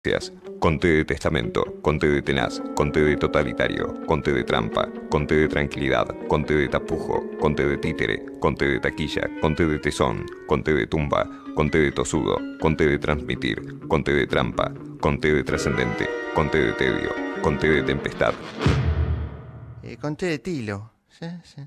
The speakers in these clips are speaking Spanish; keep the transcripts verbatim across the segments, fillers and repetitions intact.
Conté de testamento, conté de tenaz, conté de totalitario, conté de trampa, conté de tranquilidad, conté de tapujo, conté de títere, conté de taquilla, conté de tesón, conté de tumba, conté de tosudo, conté de transmitir, conté de trampa, conté de trascendente, conté de tedio, conté de tempestad. Eh, conté de tilo. Sí, sí.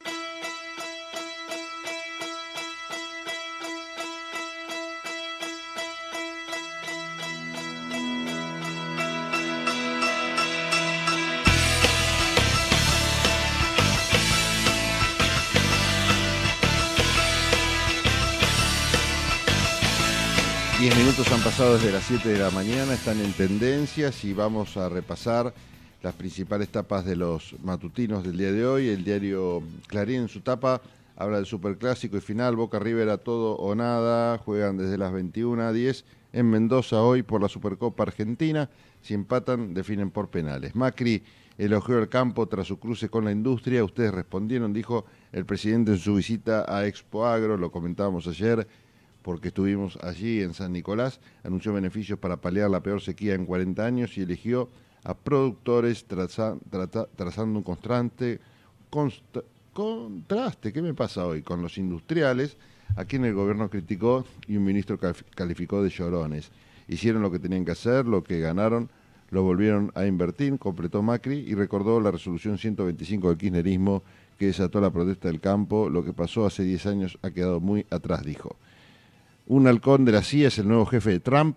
Diez minutos han pasado desde las siete de la mañana, están en tendencias y vamos a repasar las principales tapas de los matutinos del día de hoy. El diario Clarín en su tapa habla del superclásico y final, Boca River a todo o nada, juegan desde las veintiuna a diez en Mendoza hoy por la Supercopa Argentina, si empatan definen por penales. Macri elogió el campo tras su cruce con la industria, ustedes respondieron, dijo el presidente en su visita a Expo Agro, lo comentábamos ayer, porque estuvimos allí en San Nicolás, anunció beneficios para paliar la peor sequía en cuarenta años y eligió a productores traza, traza, trazando un constante consta, contraste, ¿qué me pasa hoy?, con los industriales, a quien el gobierno criticó y un ministro calificó de llorones. Hicieron lo que tenían que hacer, lo que ganaron, lo volvieron a invertir, completó Macri y recordó la resolución ciento veinticinco del kirchnerismo que desató la protesta del campo. Lo que pasó hace diez años ha quedado muy atrás, dijo. Un halcón de la C I A es el nuevo jefe de Trump.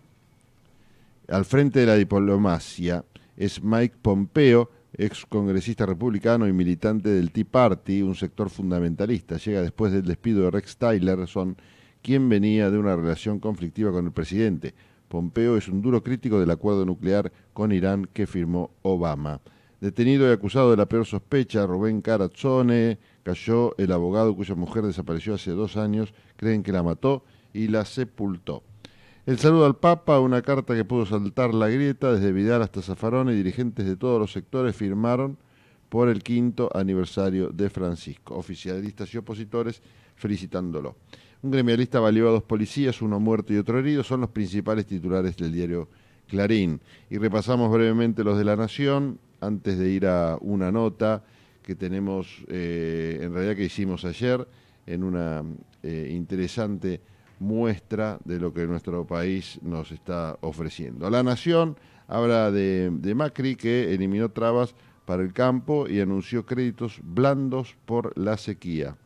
Al frente de la diplomacia es Mike Pompeo, ex congresista republicano y militante del Tea Party, un sector fundamentalista. Llega después del despido de Rex Tillerson, quien venía de una relación conflictiva con el presidente. Pompeo es un duro crítico del acuerdo nuclear con Irán que firmó Obama. Detenido y acusado de la peor sospecha, Rubén Carazzone, cayó el abogado cuya mujer desapareció hace dos años. Creen que la mató y la sepultó. El saludo al Papa, una carta que pudo saltar la grieta, desde Vidal hasta Zaffaroni, dirigentes de todos los sectores firmaron por el quinto aniversario de Francisco, oficialistas y opositores felicitándolo. Un gremialista baleó a dos policías, uno muerto y otro herido, son los principales titulares del diario Clarín. Y repasamos brevemente los de La Nación, antes de ir a una nota que tenemos, eh, en realidad que hicimos ayer, en una eh, interesante muestra de lo que nuestro país nos está ofreciendo. La Nación habla de, de Macri, que eliminó trabas para el campo y anunció créditos blandos por la sequía.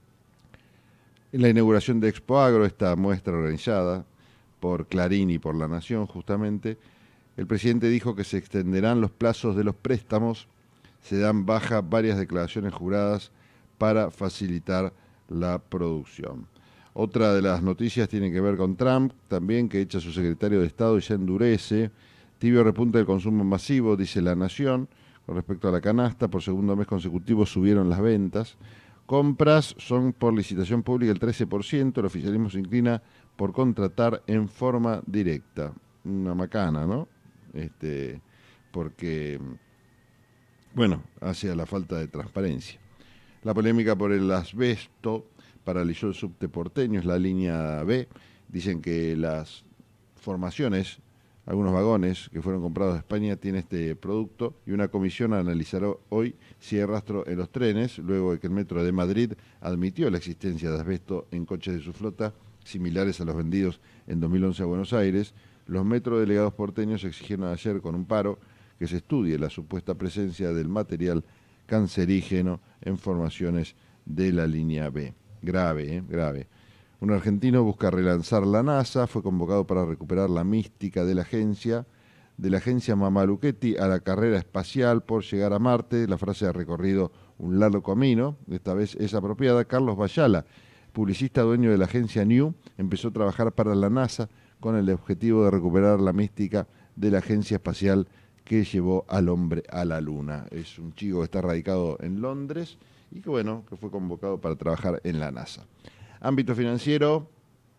En la inauguración de Expo Agro, esta muestra organizada por Clarín y por La Nación justamente, el presidente dijo que se extenderán los plazos de los préstamos, se dan baja varias declaraciones juradas para facilitar la producción. Otra de las noticias tiene que ver con Trump, también, que echa a su secretario de Estado y se endurece. Tibio repunte del consumo masivo, dice La Nación. Con respecto a la canasta, por segundo mes consecutivo subieron las ventas. Compras son por licitación pública el trece por ciento. El oficialismo se inclina por contratar en forma directa. Una macana, ¿no? Este, porque, bueno, hacia la falta de transparencia. La polémica por el asbesto paralizó el subte porteño, es la línea B. Dicen que las formaciones, algunos vagones que fueron comprados de España tienen este producto y una comisión analizará hoy si hay rastro en los trenes, luego de que el Metro de Madrid admitió la existencia de asbesto en coches de su flota, similares a los vendidos en dos mil once a Buenos Aires. Los metrodelegados porteños exigieron ayer con un paro que se estudie la supuesta presencia del material cancerígeno en formaciones de la línea B. Grave, ¿eh? Grave. Un argentino busca relanzar la NASA, fue convocado para recuperar la mística de la agencia, de la agencia Mamaluchetti a la carrera espacial por llegar a Marte. La frase ha recorrido un largo camino, esta vez es apropiada. Carlos Bayala, publicista dueño de la agencia New, empezó a trabajar para la NASA con el objetivo de recuperar la mística de la agencia espacial que llevó al hombre a la Luna. Es un chico que está radicado en Londres y que, bueno, que fue convocado para trabajar en la NASA. Ámbito financiero,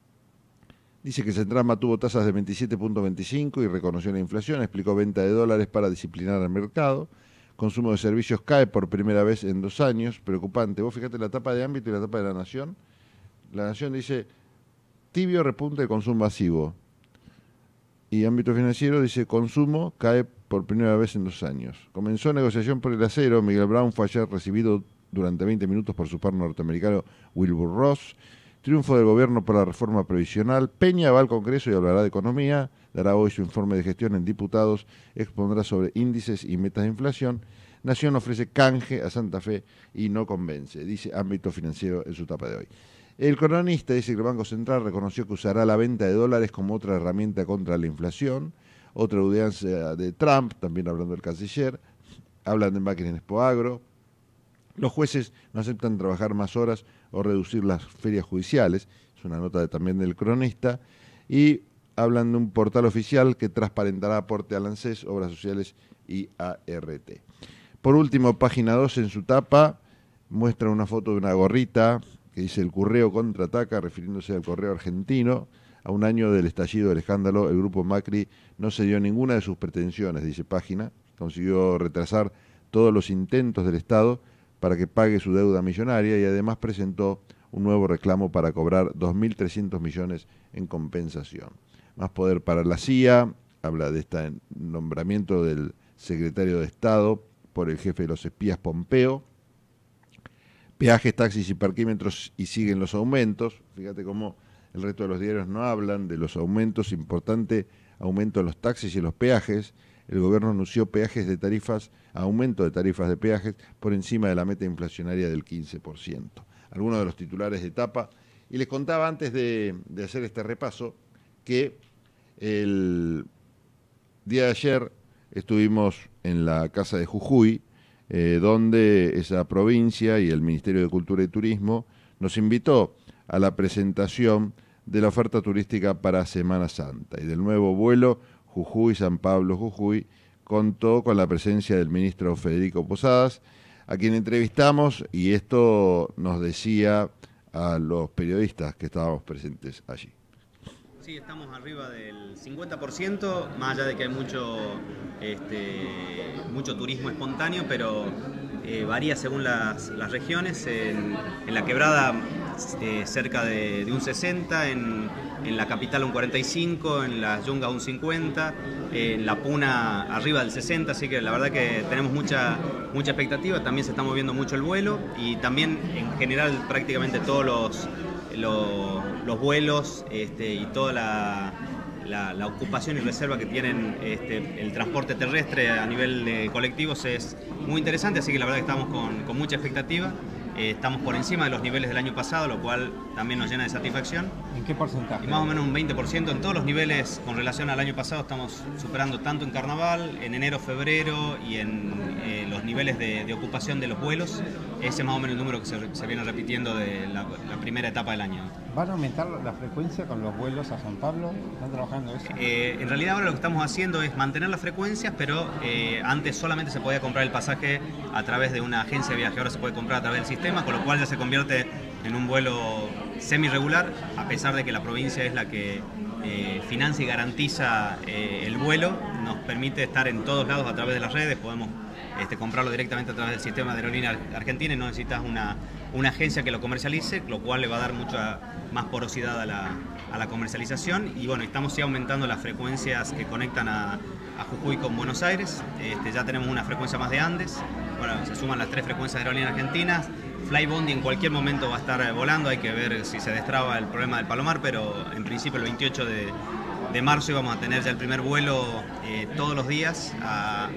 dice que Central mantuvo tasas de veintisiete punto veinticinco y reconoció la inflación, explicó venta de dólares para disciplinar al mercado. Consumo de servicios cae por primera vez en dos años, preocupante. Vos fíjate la tapa de Ámbito y la tapa de La Nación. La Nación dice, tibio repunte de consumo masivo. Y ámbito financiero dice, consumo cae por primera vez en dos años. Comenzó negociación por el acero. Miguel Brown fue ayer recibido durante veinte minutos por su par norteamericano Wilbur Ross. Triunfo del gobierno por la reforma previsional. Peña va al Congreso y hablará de economía. Dará hoy su informe de gestión en diputados. Expondrá sobre índices y metas de inflación. Nación ofrece canje a Santa Fe y no convence, dice ámbito financiero en su tapa de hoy. El cronista dice que el Banco Central reconoció que usará la venta de dólares como otra herramienta contra la inflación. Otra audiencia de Trump, también hablando del canciller. Hablan de máquinas en Expo Agro. Los jueces no aceptan trabajar más horas o reducir las ferias judiciales. Es una nota de, también del cronista. Y hablan de un portal oficial que transparentará aporte al ANSES, Obras Sociales y A R T. Por último, página dos en su tapa muestra una foto de una gorrita que dice el Correo contraataca, refiriéndose al Correo argentino. A un año del estallido del escándalo, el grupo Macri no cedió ninguna de sus pretensiones, dice página. Consiguió retrasar todos los intentos del Estado para que pague su deuda millonaria y además presentó un nuevo reclamo para cobrar dos mil trescientos millones en compensación. Más poder para la C I A, habla de este nombramiento del secretario de Estado por el jefe de los espías Pompeo. Peajes, taxis y parquímetros y siguen los aumentos. Fíjate cómo el resto de los diarios no hablan de los aumentos. Importante aumento en los taxis y en los peajes. El gobierno anunció peajes de tarifas, aumento de tarifas de peajes por encima de la meta inflacionaria del quince por ciento. Algunos de los titulares de tapa. Y les contaba antes de, de hacer este repaso que el día de ayer estuvimos en la Casa de Jujuy, Eh, donde esa provincia y el Ministerio de Cultura y Turismo nos invitó a la presentación de la oferta turística para Semana Santa y del nuevo vuelo Jujuy-San Pablo-Jujuy. Contó con la presencia del ministro Federico Posadas, a quien entrevistamos, y esto nos decía a los periodistas que estábamos presentes allí. Sí, estamos arriba del cincuenta por ciento, más allá de que hay mucho, este, mucho turismo espontáneo, pero eh, varía según las, las regiones. En, en la Quebrada eh, cerca de, de un sesenta, en, en la capital un cuarenta y cinco, en la Yunga un cincuenta, en la Puna arriba del sesenta, así que la verdad que tenemos mucha, mucha expectativa. También se está moviendo mucho el vuelo y también en general prácticamente todos los... Los, los vuelos este, y toda la, la, la ocupación y reserva que tienen este, el transporte terrestre a nivel de colectivos es muy interesante, así que la verdad que estamos con, con mucha expectativa. Eh, estamos por encima de los niveles del año pasado, lo cual también nos llena de satisfacción. ¿En qué porcentaje? Y más o menos un veinte por ciento en todos los niveles con relación al año pasado. Estamos superando tanto en carnaval, en enero, febrero y en eh, los niveles de, de ocupación de los vuelos. Ese es más o menos el número que se, se viene repitiendo de la, la primera etapa del año. ¿Van a aumentar la frecuencia con los vuelos a San Pablo? ¿Están trabajando eso? Eh, en realidad ahora lo que estamos haciendo es mantener las frecuencias, pero eh, antes solamente se podía comprar el pasaje a través de una agencia de viaje, ahora se puede comprar a través del sistema, con lo cual ya se convierte en un vuelo semi-regular, a pesar de que la provincia es la que eh, financia y garantiza eh, el vuelo. Nos permite estar en todos lados a través de las redes, podemos este, comprarlo directamente a través del sistema de aerolínea argentina y no necesitas una, una agencia que lo comercialice, lo cual le va a dar mucha más porosidad a la, a la comercialización. Y bueno, estamos sí aumentando las frecuencias que conectan a, a Jujuy con Buenos Aires. Este, ya tenemos una frecuencia más de Andes, bueno, se suman las tres frecuencias de aerolíneas argentinas. Flybondi en cualquier momento va a estar volando, hay que ver si se destraba el problema del Palomar, pero en principio el veintiocho de, de marzo íbamos a tener ya el primer vuelo eh, todos los días a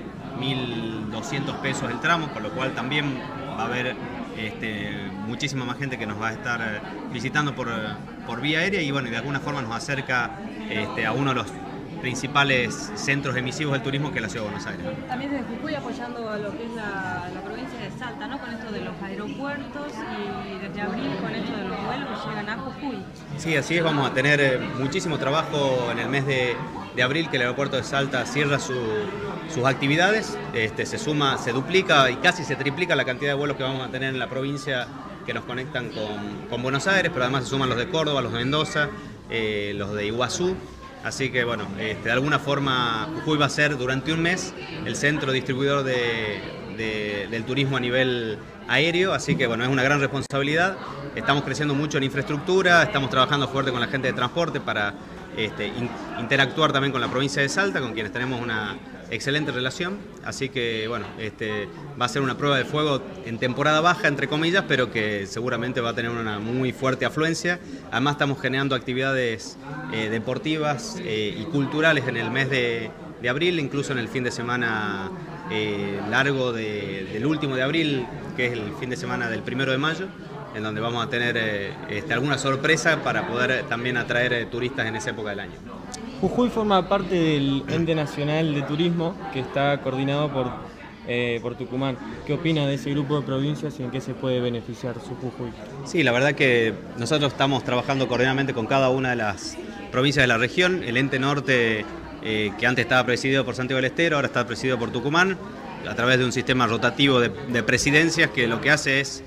mil doscientos pesos el tramo, con lo cual también va a haber este, muchísima más gente que nos va a estar visitando por, por vía aérea y bueno, de alguna forma nos acerca este, a uno de los principales centros emisivos del turismo, que es la ciudad de Buenos Aires. También desde Jujuy apoyando a lo que es la, la provincia de Salta, ¿no? Con esto de los aeropuertos y desde abril con esto de los vuelos que llegan a Jujuy. Sí, así es, vamos a tener muchísimo trabajo en el mes de, de abril, que el aeropuerto de Salta cierra su, sus actividades, este, se suma, se duplica y casi se triplica la cantidad de vuelos que vamos a tener en la provincia que nos conectan con, con Buenos Aires, pero además se suman los de Córdoba, los de Mendoza, eh, los de Iguazú. Así que bueno, este, de alguna forma Jujuy va a ser durante un mes el centro distribuidor de, de, del turismo a nivel aéreo, así que bueno, es una gran responsabilidad. Estamos creciendo mucho en infraestructura, estamos trabajando fuerte con la gente de transporte para este, in, interactuar también con la provincia de Salta, con quienes tenemos una excelente relación, así que bueno, este, va a ser una prueba de fuego en temporada baja, entre comillas, pero que seguramente va a tener una muy fuerte afluencia. Además estamos generando actividades eh, deportivas eh, y culturales en el mes de, de abril, incluso en el fin de semana eh, largo de, del último de abril, que es el fin de semana del primero de mayo, en donde vamos a tener eh, este, alguna sorpresa para poder eh, también atraer eh, turistas en esa época del año. Jujuy forma parte del Ente Nacional de Turismo que está coordinado por, eh, por Tucumán. ¿Qué opina de ese grupo de provincias y en qué se puede beneficiar su Jujuy? Sí, la verdad que nosotros estamos trabajando coordinadamente con cada una de las provincias de la región. El Ente Norte, eh, que antes estaba presidido por Santiago del Estero, ahora está presidido por Tucumán, a través de un sistema rotativo de, de presidencias que lo que hace es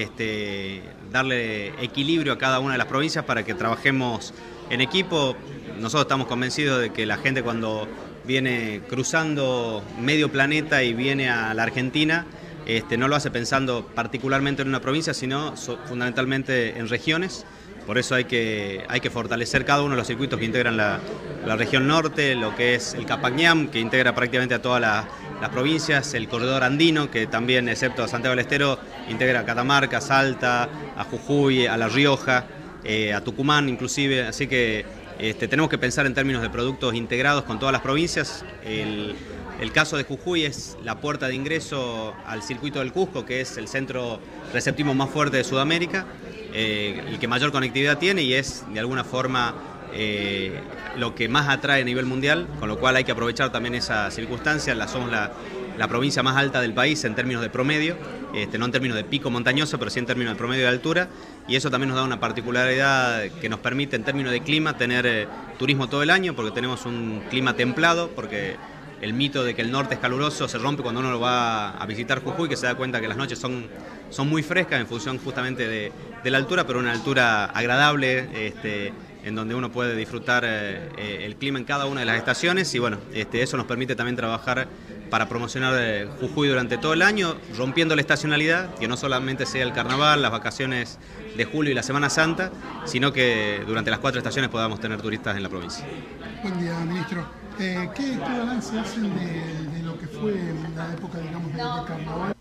este, darle equilibrio a cada una de las provincias para que trabajemos en equipo. Nosotros estamos convencidos de que la gente cuando viene cruzando medio planeta y viene a la Argentina, este, no lo hace pensando particularmente en una provincia, sino so, fundamentalmente en regiones. Por eso hay que, hay que fortalecer cada uno de los circuitos que integran la, la región norte, lo que es el Capañam, que integra prácticamente a todas las, las provincias, el corredor andino, que también, excepto a Santiago del Estero, integra a Catamarca, Salta, a Jujuy, a La Rioja, eh, a Tucumán inclusive, así que Este, tenemos que pensar en términos de productos integrados con todas las provincias. El, el caso de Jujuy es la puerta de ingreso al circuito del Cusco, que es el centro receptivo más fuerte de Sudamérica, eh, el que mayor conectividad tiene y es de alguna forma eh, lo que más atrae a nivel mundial, con lo cual hay que aprovechar también esa circunstancia. La, somos la, la provincia más alta del país en términos de promedio, este, no en términos de pico montañoso, pero sí en términos de promedio de altura, y eso también nos da una particularidad que nos permite en términos de clima tener eh, turismo todo el año, porque tenemos un clima templado, porque el mito de que el norte es caluroso se rompe cuando uno lo va a visitar Jujuy, que se da cuenta que las noches son, son muy frescas en función justamente de, de la altura, pero una altura agradable, este, en donde uno puede disfrutar eh, el clima en cada una de las estaciones, y bueno, este, eso nos permite también trabajar para promocionar eh, Jujuy durante todo el año, rompiendo la estacionalidad, que no solamente sea el carnaval, las vacaciones de julio y la Semana Santa, sino que durante las cuatro estaciones podamos tener turistas en la provincia. Buen día, ministro. Eh, ¿qué, ¿Qué balance hacen de, de lo que fue la época, digamos, de, de carnaval?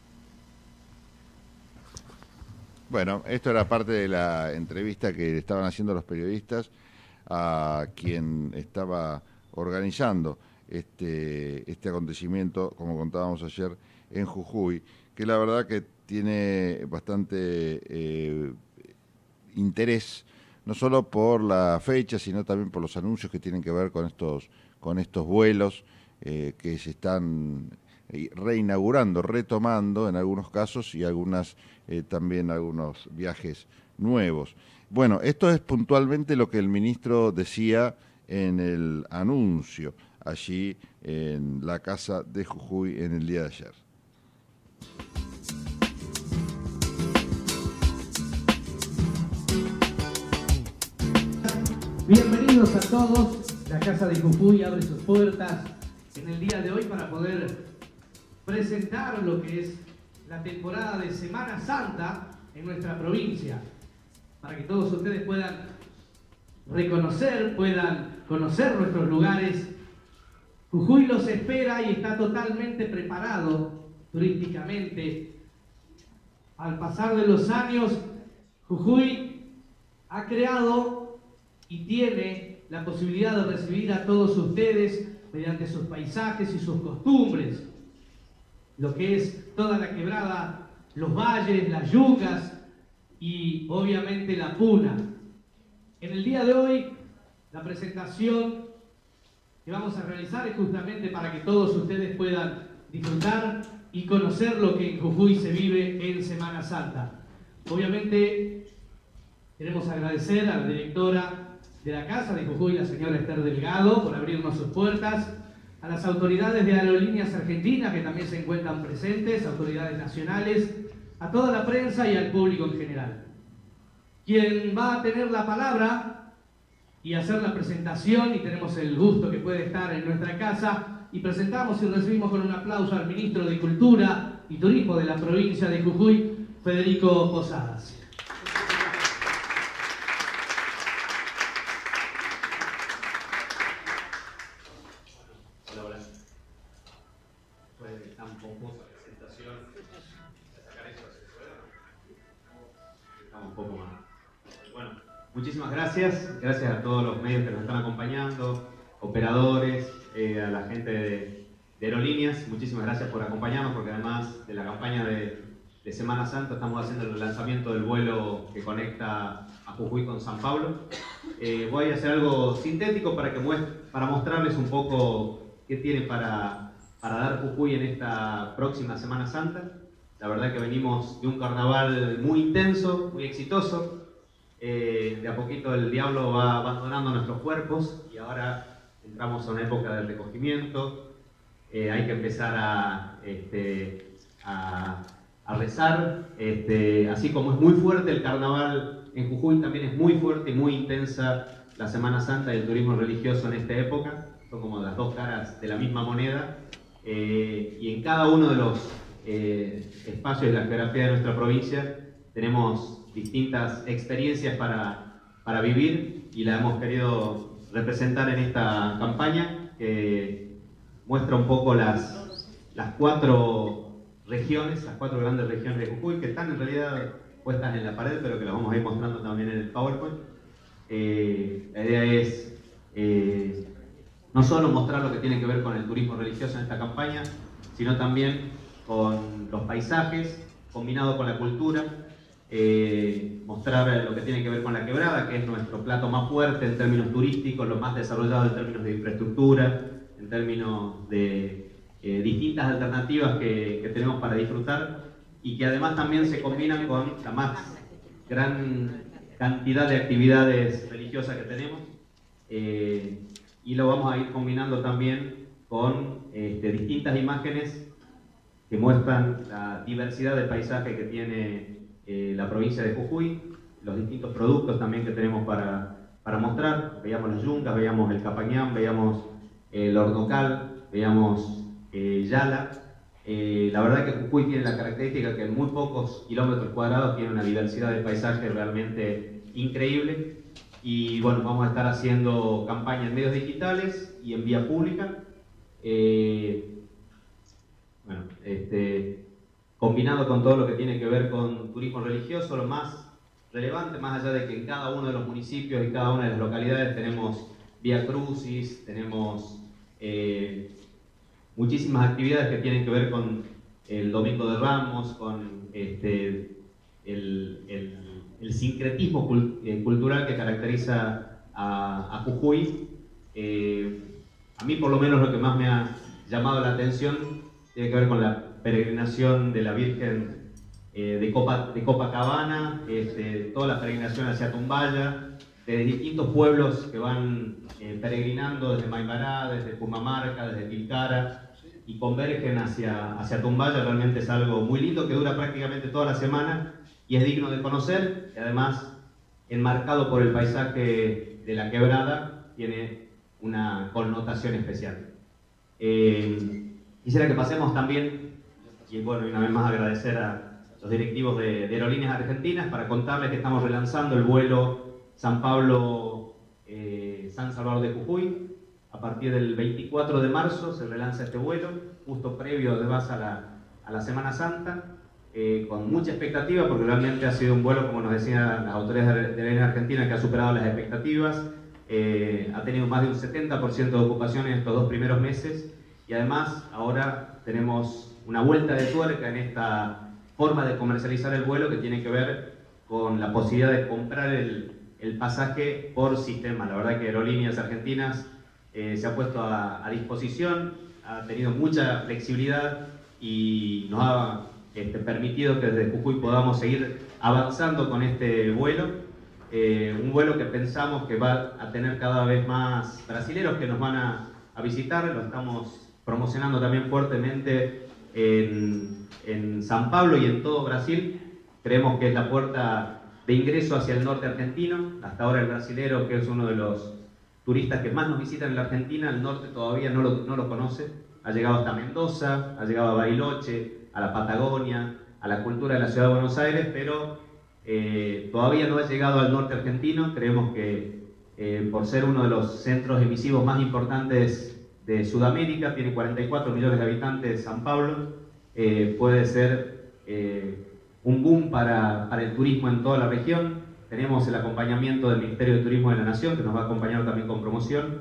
Bueno, esto era parte de la entrevista que estaban haciendo los periodistas a quien estaba organizando este, este acontecimiento, como contábamos ayer, en Jujuy, que la verdad que tiene bastante eh, interés, no solo por la fecha, sino también por los anuncios que tienen que ver con estos, con estos vuelos eh, que se están reinaugurando, retomando en algunos casos y algunas eh, también algunos viajes nuevos. Bueno, esto es puntualmente lo que el ministro decía en el anuncio allí en la Casa de Jujuy en el día de ayer. Bienvenidos a todos. La Casa de Jujuy abre sus puertas en el día de hoy para poder presentar lo que es la temporada de Semana Santa en nuestra provincia, para que todos ustedes puedan reconocer, puedan conocer nuestros lugares. Jujuy los espera y está totalmente preparado turísticamente. Al pasar de los años, Jujuy ha creado y tiene la posibilidad de recibir a todos ustedes mediante sus paisajes y sus costumbres, lo que es toda la quebrada, los valles, las yungas y obviamente la puna. En el día de hoy, la presentación que vamos a realizar es justamente para que todos ustedes puedan disfrutar y conocer lo que en Jujuy se vive en Semana Santa. Obviamente queremos agradecer a la directora de la Casa de Jujuy, la señora Esther Delgado, por abrirnos sus puertas, a las autoridades de Aerolíneas Argentinas que también se encuentran presentes, autoridades nacionales, a toda la prensa y al público en general. Quien va a tener la palabra y hacer la presentación, y tenemos el gusto que puede estar en nuestra casa, y presentamos y recibimos con un aplauso al Ministro de Cultura y Turismo de la provincia de Jujuy, Federico Posadas. tan pomposa presentación. Sacar eso, estamos un poco más. Bueno, muchísimas gracias. Gracias a todos los medios que nos están acompañando, operadores, eh, a la gente de, de Aerolíneas. Muchísimas gracias por acompañarnos, porque además de la campaña de, de Semana Santa estamos haciendo el lanzamiento del vuelo que conecta a Jujuy con San Pablo. Eh, voy a hacer algo sintético para, que para mostrarles un poco qué tiene para, para dar Jujuy en esta próxima Semana Santa. La verdad que venimos de un carnaval muy intenso, muy exitoso. Eh, de a poquito el diablo va abandonando nuestros cuerpos y ahora entramos a una época de recogimiento. Eh, hay que empezar a, este, a, a rezar. Este, así como es muy fuerte el carnaval en Jujuy, también es muy fuerte y muy intensa la Semana Santa y el turismo religioso en esta época. Son como las dos caras de la misma moneda. Eh, y en cada uno de los eh, espacios de la geografía de nuestra provincia tenemos distintas experiencias para, para vivir y la hemos querido representar en esta campaña que muestra un poco las, las cuatro regiones, las cuatro grandes regiones de Jujuy, que están en realidad puestas en la pared, pero que las vamos a ir mostrando también en el PowerPoint. Eh, la idea es eh, no solo mostrar lo que tiene que ver con el turismo religioso en esta campaña, sino también con los paisajes, combinado con la cultura, eh, mostrar lo que tiene que ver con la quebrada, que es nuestro plato más fuerte en términos turísticos, lo más desarrollado en términos de infraestructura, en términos de eh, distintas alternativas que, que tenemos para disfrutar y que además también se combinan con la más gran cantidad de actividades religiosas que tenemos. Eh, y lo vamos a ir combinando también con este, distintas imágenes que muestran la diversidad de paisaje que tiene eh, la provincia de Jujuy, los distintos productos también que tenemos para, para mostrar. Veíamos las yungas, veíamos el capañán, veíamos eh, el hornocal, veíamos eh, Yala. Eh, la verdad que Jujuy tiene la característica que en muy pocos kilómetros cuadrados tiene una diversidad de paisaje realmente increíble. Y bueno, vamos a estar haciendo campaña en medios digitales y en vía pública. Eh, bueno, este, combinado con todo lo que tiene que ver con turismo religioso, lo más relevante, más allá de que en cada uno de los municipios y cada una de las localidades tenemos vía crucis, tenemos eh, muchísimas actividades que tienen que ver con el Domingo de Ramos, con este, el, el, el sincretismo cult, eh, cultural que caracteriza a, a Jujuy. Eh, a mí por lo menos lo que más me ha llamado la atención tiene que ver con la peregrinación de la Virgen eh, de, Copa, de Copacabana, este, toda la peregrinación hacia Tumbaya, de distintos pueblos que van eh, peregrinando desde Maimará, desde Pumamarca, desde Tilcara, y convergen hacia, hacia Tumbaya. Realmente es algo muy lindo que dura prácticamente toda la semana y es digno de conocer, y además enmarcado por el paisaje de la quebrada, tiene una connotación especial. Eh, Quisiera que pasemos también, y bueno, y una vez más agradecer a los directivos de, de Aerolíneas Argentinas para contarles que estamos relanzando el vuelo San Pablo eh, San Salvador de Jujuy. A partir del veinticuatro de marzo se relanza este vuelo, justo previo además a la, a la Semana Santa, eh, con mucha expectativa, porque realmente ha sido un vuelo, como nos decían las autoridades de Aerolíneas Argentinas, que ha superado las expectativas. Eh, ha tenido más de un setenta por ciento de ocupación en estos dos primeros meses. Y además ahora tenemos una vuelta de tuerca en esta forma de comercializar el vuelo, que tiene que ver con la posibilidad de comprar el, el pasaje por sistema. La verdad que Aerolíneas Argentinas eh, se ha puesto a, a disposición, ha tenido mucha flexibilidad y nos ha este, permitido que desde Jujuy podamos seguir avanzando con este vuelo. Eh, un vuelo que pensamos que va a tener cada vez más brasileros que nos van a, a visitar. Lo estamos promocionando también fuertemente en, en San Pablo y en todo Brasil. Creemos que es la puerta de ingreso hacia el norte argentino. Hasta ahora el brasilero, que es uno de los turistas que más nos visitan en la Argentina, el norte todavía no lo, no lo conoce. Ha llegado hasta Mendoza, ha llegado a Bariloche, a la Patagonia, a la cultura de la ciudad de Buenos Aires, pero eh, todavía no ha llegado al norte argentino. Creemos que eh, por ser uno de los centros emisivos más importantes de Sudamérica, tiene cuarenta y cuatro millones de habitantes San Pablo, eh, puede ser eh, un boom para, para el turismo en toda la región. Tenemos el acompañamiento del Ministerio de Turismo de la Nación, que nos va a acompañar también con promoción,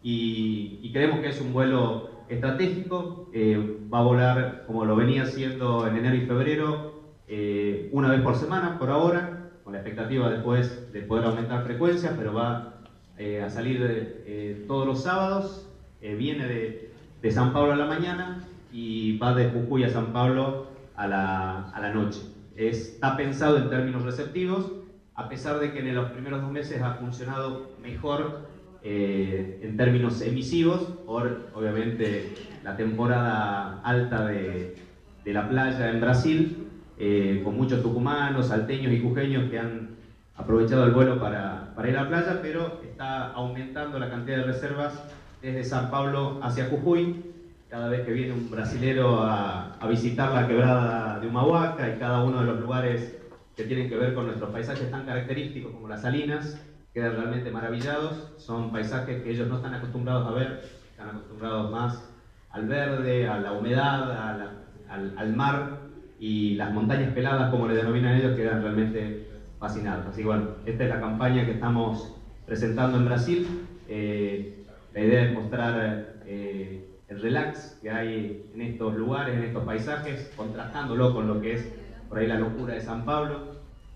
y, y creemos que es un vuelo estratégico. Eh, va a volar como lo venía haciendo en enero y febrero, eh, una vez por semana por ahora, con la expectativa después de poder aumentar frecuencias, pero va eh, a salir eh, todos los sábados. Eh, viene de, de San Pablo a la mañana y va de Jujuy a San Pablo a la, a la noche. Es, está pensado en términos receptivos, a pesar de que en los primeros dos meses ha funcionado mejor eh, en términos emisivos, por obviamente la temporada alta de, de la playa en Brasil, eh, con muchos tucumanos, salteños y jujeños que han aprovechado el vuelo para, para ir a la playa, pero está aumentando la cantidad de reservas desde San Pablo hacia Jujuy. Cada vez que viene un brasilero a, a visitar la quebrada de Humahuaca y cada uno de los lugares que tienen que ver con nuestros paisajes tan característicos como las salinas, quedan realmente maravillados. Son paisajes que ellos no están acostumbrados a ver, están acostumbrados más al verde, a la humedad, a la, al, al mar, y las montañas peladas, como le denominan ellos, quedan realmente fascinados. Así que bueno, esta es la campaña que estamos presentando en Brasil. Eh, La idea es mostrar eh, el relax que hay en estos lugares, en estos paisajes, contrastándolo con lo que es por ahí la locura de San Pablo,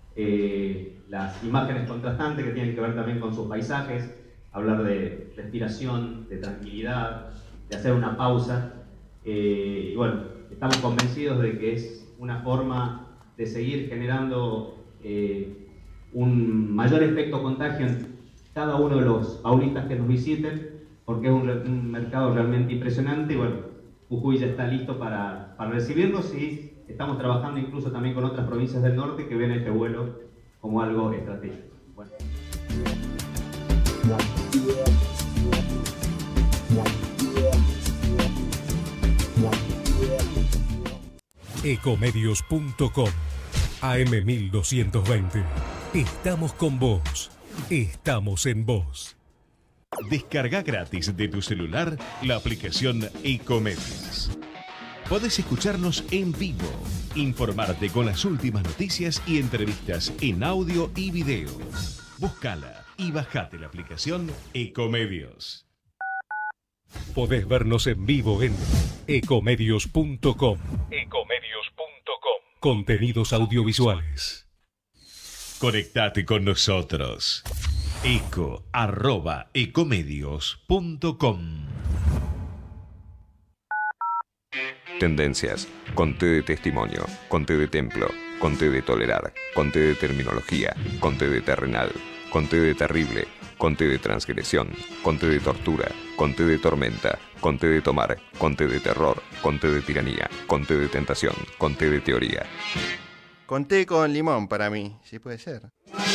eh, las imágenes contrastantes que tienen que ver también con sus paisajes, hablar de respiración, de tranquilidad, de hacer una pausa. Eh, y bueno, estamos convencidos de que es una forma de seguir generando eh, un mayor efecto contagio en cada uno de los paulistas que nos visiten, porque es un, un mercado realmente impresionante. Y bueno, Jujuy ya está listo para, para recibirlos, y estamos trabajando incluso también con otras provincias del norte que ven este vuelo como algo estratégico. Bueno. Ecomedios punto com, A M mil doscientos veinte. Estamos con vos. Estamos en vos. Descarga gratis de tu celular la aplicación Ecomedios. Podés escucharnos en vivo, informarte con las últimas noticias y entrevistas en audio y video. Búscala y bajate la aplicación Ecomedios. Podés vernos en vivo en ecomedios punto com. Ecomedios punto com. Contenidos audiovisuales. Conectate con nosotros. Eco arroba ecomedios punto com. Tendencias, conté de testimonio, conté de templo, conté de tolerar, conté de terminología, conté de terrenal, conté de terrible, conté de transgresión, conté de tortura, conté de tormenta, conté de tomar, conté de terror, conté de tiranía, conté de tentación, conté de teoría. Conté con limón para mí, sí puede ser.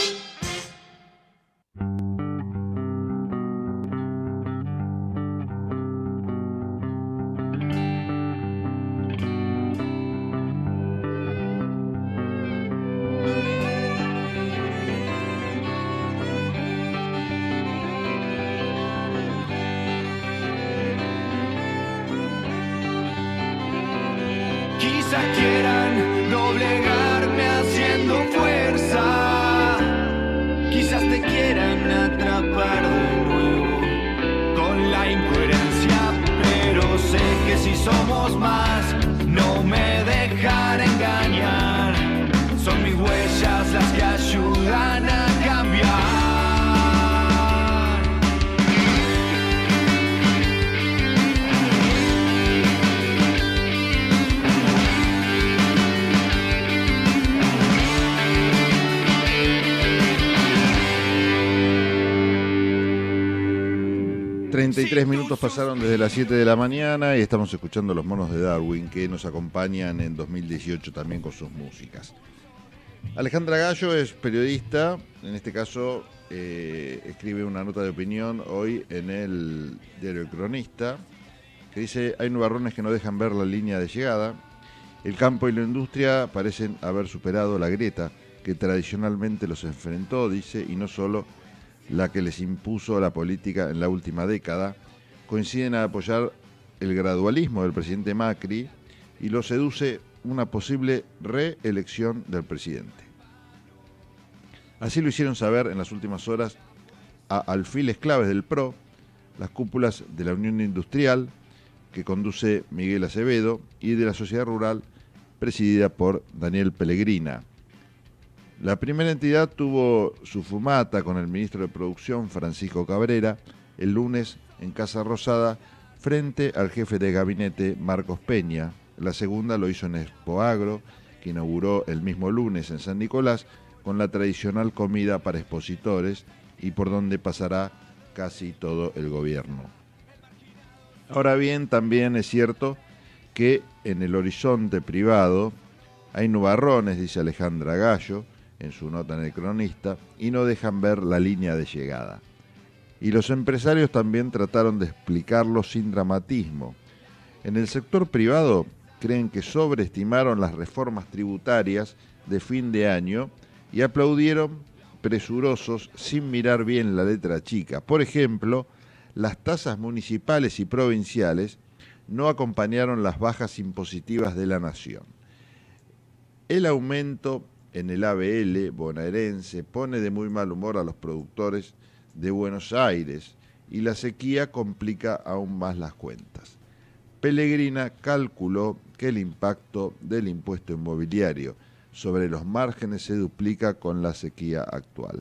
Quizás quieran doblegarme haciendo fuerza, quizás te quieran atrapar de nuevo con la incoherencia, pero sé que si somos más no me dejan engañar, son mis huellas las que ayudan a cambiar. treinta y tres minutos pasaron desde las siete de la mañana y estamos escuchando Los Monos de Darwin, que nos acompañan en dos mil dieciocho también con sus músicas. Alejandra Gallo es periodista, en este caso eh, escribe una nota de opinión hoy en el diario El Cronista, que dice: hay nubarrones que no dejan ver la línea de llegada, el campo y la industria parecen haber superado la grieta que tradicionalmente los enfrentó, dice, y no solo la que les impuso la política en la última década, coinciden a apoyar el gradualismo del presidente Macri y lo seduce una posible reelección del presidente. Así lo hicieron saber en las últimas horas a alfiles claves del P R O, las cúpulas de la Unión Industrial, que conduce Miguel Acevedo, y de la Sociedad Rural, presidida por Daniel Pellegrina. La primera entidad tuvo su fumata con el ministro de Producción, Francisco Cabrera, el lunes en Casa Rosada, frente al jefe de gabinete, Marcos Peña. La segunda lo hizo en Expoagro, que inauguró el mismo lunes en San Nicolás, con la tradicional comida para expositores y por donde pasará casi todo el gobierno. Ahora bien, también es cierto que en el horizonte privado hay nubarrones, dice Alejandra Gallo en su nota en El Cronista, y no dejan ver la línea de llegada. Y los empresarios también trataron de explicarlo sin dramatismo. En el sector privado creen que sobreestimaron las reformas tributarias de fin de año y aplaudieron presurosos sin mirar bien la letra chica. Por ejemplo, las tasas municipales y provinciales no acompañaron las bajas impositivas de la nación. El aumento en el A B L bonaerense pone de muy mal humor a los productores de Buenos Aires y la sequía complica aún más las cuentas. Pellegrina calculó que el impacto del impuesto inmobiliario sobre los márgenes se duplica con la sequía actual.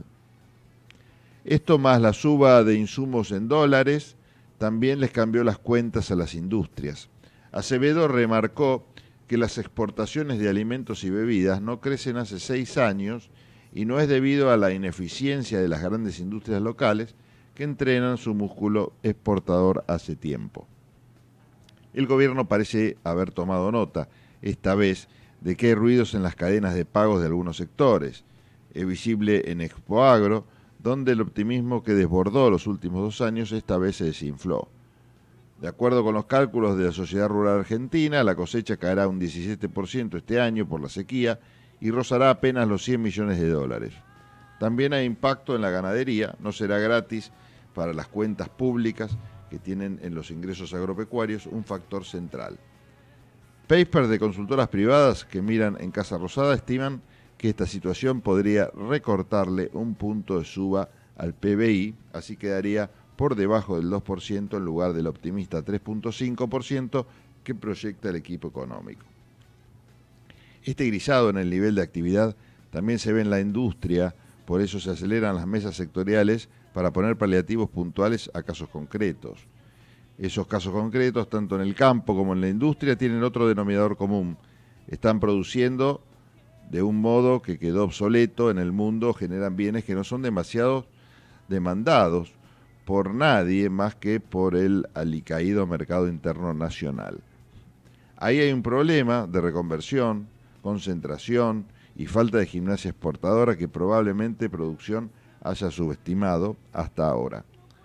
Esto más la suba de insumos en dólares también les cambió las cuentas a las industrias. Acevedo remarcó que las exportaciones de alimentos y bebidas no crecen hace seis años y no es debido a la ineficiencia de las grandes industrias locales que entrenan su músculo exportador hace tiempo. El gobierno parece haber tomado nota, esta vez, de que hay ruidos en las cadenas de pagos de algunos sectores. Es visible en Expoagro, donde el optimismo que desbordó los últimos dos años esta vez se desinfló. De acuerdo con los cálculos de la Sociedad Rural Argentina, la cosecha caerá un diecisiete por ciento este año por la sequía y rozará apenas los cien millones de dólares. También hay impacto en la ganadería, no será gratis para las cuentas públicas que tienen en los ingresos agropecuarios un factor central. Papers de consultoras privadas que miran en Casa Rosada estiman que esta situación podría recortarle un punto de suba al P B I, así quedaría por debajo del dos por ciento en lugar del optimista tres punto cinco por ciento que proyecta el equipo económico. Este grisado en el nivel de actividad también se ve en la industria, por eso se aceleran las mesas sectoriales para poner paliativos puntuales a casos concretos. Esos casos concretos, tanto en el campo como en la industria, tienen otro denominador común. Están produciendo de un modo que quedó obsoleto en el mundo, generan bienes que no son demasiado demandados por nadie más que por el alicaído mercado interno nacional. Ahí hay un problema de reconversión, concentración y falta de gimnasia exportadora que probablemente producción haya subestimado hasta ahora.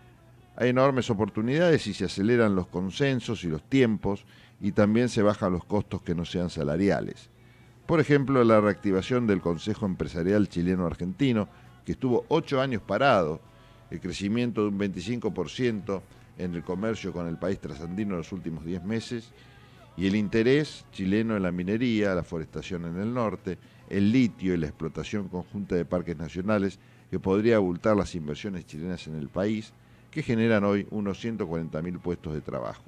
Hay enormes oportunidades y se aceleran los consensos y los tiempos y también se bajan los costos que no sean salariales. Por ejemplo, la reactivación del Consejo Empresarial Chileno-Argentino, que estuvo ocho años parado, el crecimiento de un veinticinco por ciento en el comercio con el país trasandino en los últimos diez meses, y el interés chileno en la minería, la forestación en el norte, el litio y la explotación conjunta de parques nacionales, que podría abultar las inversiones chilenas en el país, que generan hoy unos ciento cuarenta mil puestos de trabajo.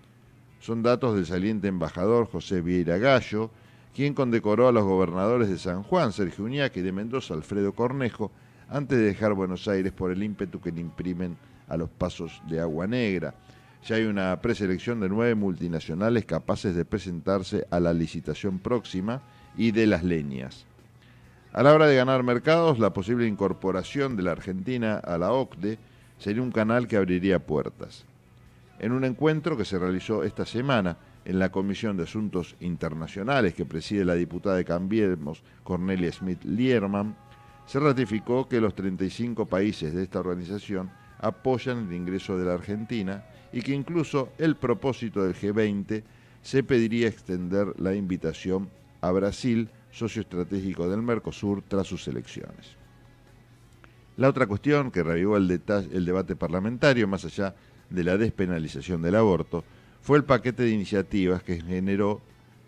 Son datos del saliente embajador José Vieira Gallo, quien condecoró a los gobernadores de San Juan, Sergio Uñac, y de Mendoza, Alfredo Cornejo, antes de dejar Buenos Aires por el ímpetu que le imprimen a los pasos de Agua Negra. Ya hay una preselección de nueve multinacionales capaces de presentarse a la licitación próxima y de las leñas. A la hora de ganar mercados, la posible incorporación de la Argentina a la O C D E sería un canal que abriría puertas. En un encuentro que se realizó esta semana en la Comisión de Asuntos Internacionales que preside la diputada de Cambiemos, Cornelia Smith-Lierman, se ratificó que los treinta y cinco países de esta organización apoyan el ingreso de la Argentina y que incluso el propósito del G veinte se pediría extender la invitación a Brasil, socio estratégico del Mercosur, tras sus elecciones. La otra cuestión que revivó el, el debate parlamentario, más allá de la despenalización del aborto, fue el paquete de iniciativas que generó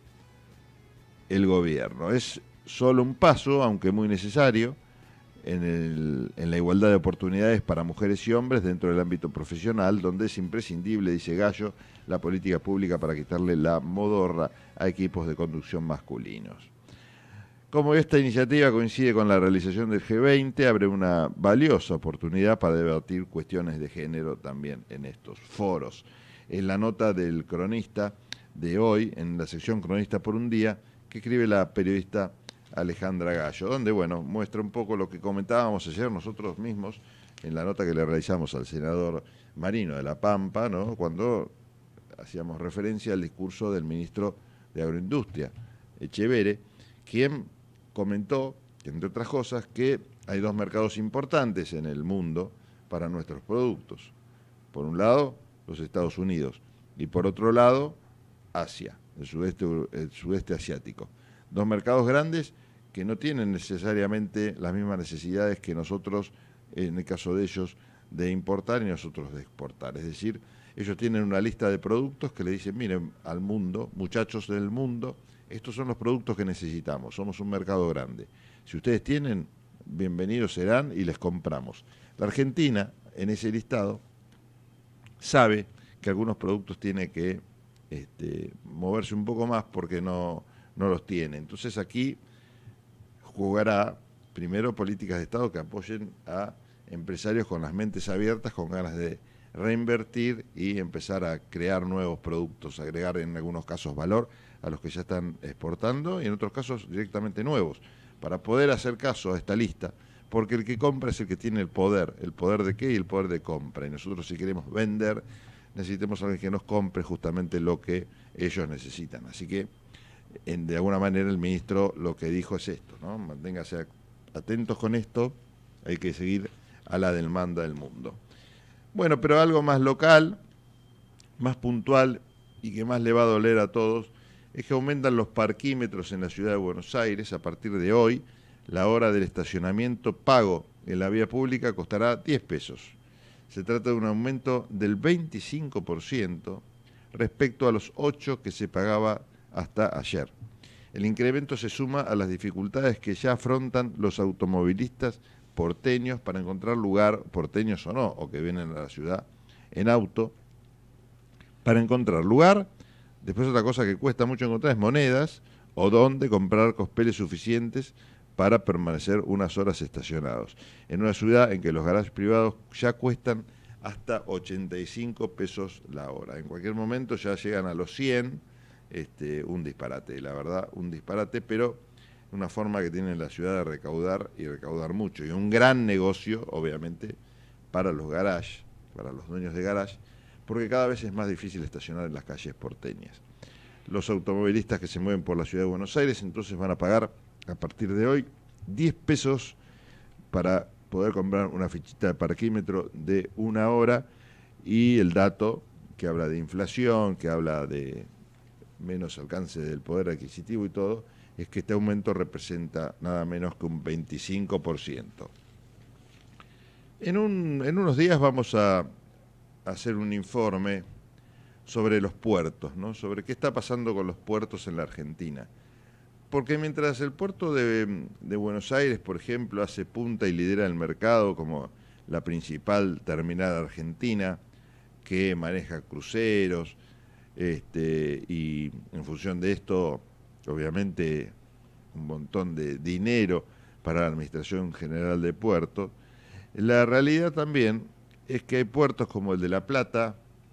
el gobierno. Es solo un paso, aunque muy necesario, en, el, en la igualdad de oportunidades para mujeres y hombres dentro del ámbito profesional, donde es imprescindible, dice Gallo, la política pública para quitarle la modorra a equipos de conducción masculinos. Como esta iniciativa coincide con la realización del G veinte, abre una valiosa oportunidad para debatir cuestiones de género también en estos foros. En la nota del cronista de hoy, en la sección Cronista por un día, que escribe la periodista Alejandra Gallo, donde, bueno, muestra un poco lo que comentábamos ayer nosotros mismos en la nota que le realizamos al senador Marino de La Pampa, ¿no?, cuando hacíamos referencia al discurso del ministro de Agroindustria, Echeverre, quien comentó, entre otras cosas, que hay dos mercados importantes en el mundo para nuestros productos. Por un lado, los Estados Unidos, y por otro lado, Asia, el sudeste, el sudeste asiático. Dos mercados grandes que no tienen necesariamente las mismas necesidades que nosotros, en el caso de ellos, de importar y nosotros de exportar. Es decir, ellos tienen una lista de productos que le dicen, miren, al mundo, muchachos del mundo, estos son los productos que necesitamos, somos un mercado grande. Si ustedes tienen, bienvenidos serán y les compramos. La Argentina, en ese listado, sabe que algunos productos tiene que este, moverse un poco más porque no, no los tiene. Entonces aquí jugará primero políticas de Estado que apoyen a empresarios con las mentes abiertas, con ganas de reinvertir y empezar a crear nuevos productos, agregar en algunos casos valor a los que ya están exportando y en otros casos directamente nuevos, para poder hacer caso a esta lista, porque el que compra es el que tiene el poder. ¿El poder de qué? Y el poder de compra. Y nosotros, si queremos vender, necesitamos a alguien que nos compre justamente lo que ellos necesitan. Así que, en, de alguna manera, el ministro lo que dijo es esto, ¿no? Manténgase atentos con esto, hay que seguir a la demanda del mundo. Bueno, pero algo más local, más puntual y que más le va a doler a todos, es que aumentan los parquímetros en la ciudad de Buenos Aires. A partir de hoy, la hora del estacionamiento pago en la vía pública costará diez pesos. Se trata de un aumento del veinticinco por ciento respecto a los ocho que se pagaba hasta ayer. El incremento se suma a las dificultades que ya afrontan los automovilistas porteños para encontrar lugar, porteños o no, o que vienen a la ciudad en auto, para encontrar lugar. Después otra cosa que cuesta mucho encontrar es monedas o dónde comprar cospeles suficientes para permanecer unas horas estacionados. En una ciudad en que los garajes privados ya cuestan hasta ochenta y cinco pesos la hora. En cualquier momento ya llegan a los cien, este, un disparate, la verdad, un disparate, pero una forma que tiene la ciudad de recaudar y recaudar mucho. Y un gran negocio, obviamente, para los garages, para los dueños de garage, porque cada vez es más difícil estacionar en las calles porteñas. Los automovilistas que se mueven por la ciudad de Buenos Aires entonces van a pagar a partir de hoy diez pesos para poder comprar una fichita de parquímetro de una hora, y el dato que habla de inflación, que habla de menos alcance del poder adquisitivo y todo, es que este aumento representa nada menos que un veinticinco por ciento. En, un, en unos días vamos a hacer un informe sobre los puertos, ¿no? Sobre qué está pasando con los puertos en la Argentina. Porque mientras el puerto de, de Buenos Aires, por ejemplo, hace punta y lidera el mercado como la principal terminal argentina, que maneja cruceros, este, y en función de esto, obviamente, un montón de dinero para la Administración General de Puertos, la realidad también es que hay puertos como el de La Plata,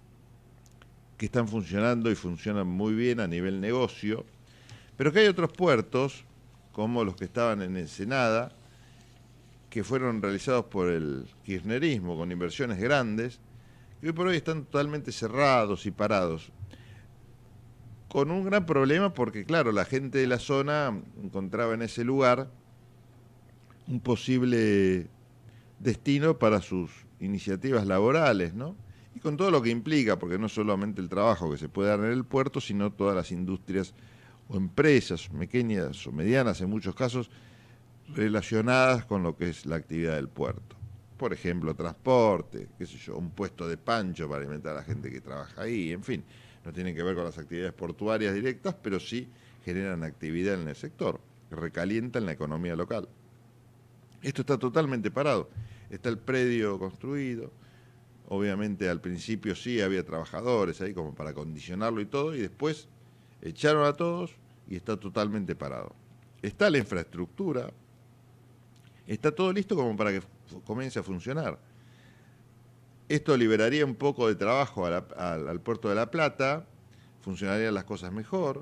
que están funcionando y funcionan muy bien a nivel negocio, pero que hay otros puertos, como los que estaban en Ensenada, que fueron realizados por el kirchnerismo con inversiones grandes, que hoy por hoy están totalmente cerrados y parados, con un gran problema porque, claro, la gente de la zona encontraba en ese lugar un posible destino para sus iniciativas laborales, ¿no? Y con todo lo que implica, porque no solamente el trabajo que se puede dar en el puerto, sino todas las industrias o empresas, pequeñas o medianas en muchos casos, relacionadas con lo que es la actividad del puerto. por ejemplo, transporte, qué sé yo, un puesto de pancho para alimentar a la gente que trabaja ahí, en fin, no tienen que ver con las actividades portuarias directas, pero sí generan actividad en el sector, recalientan la economía local. Esto está totalmente parado, está el predio construido, obviamente al principio sí había trabajadores ahí como para condicionarlo y todo, y después echaron a todos y está totalmente parado. Está la infraestructura, está todo listo como para que comience a funcionar. Esto liberaría un poco de trabajo a la, al, al Puerto de La Plata, funcionarían las cosas mejor.